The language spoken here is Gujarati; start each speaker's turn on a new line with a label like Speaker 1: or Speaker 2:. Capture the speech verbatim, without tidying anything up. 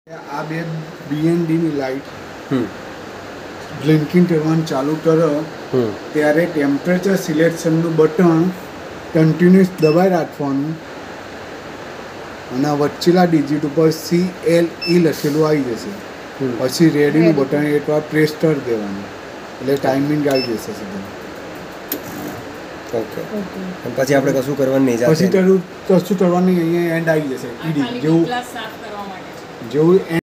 Speaker 1: આ બે બીએનડીની લાઇટ બ્લિંકિંગ કરવાનું ચાલુ કરો ત્યારે ટેમ્પરેચર સિલેક્શનનું બટન કન્ટિન્યુઅસ દબાઈ રાખવાનું અને વચ્ચેલા ડિજિટ ઉપર સી એલ ઈ લખેલું આવી જશે. પછી રેડીનું બટન એકવાર પ્રેસ કરી દેવાનું એટલે ટાઈમિંગ આવી જશે સીધું.
Speaker 2: ઓકે પછી આપણે કશું કરવાનું નહીં,
Speaker 1: પછી કશું કરવાનું નહીં. અહીંયા એન્ડ આવી જશે ઈડી જેવું જેવું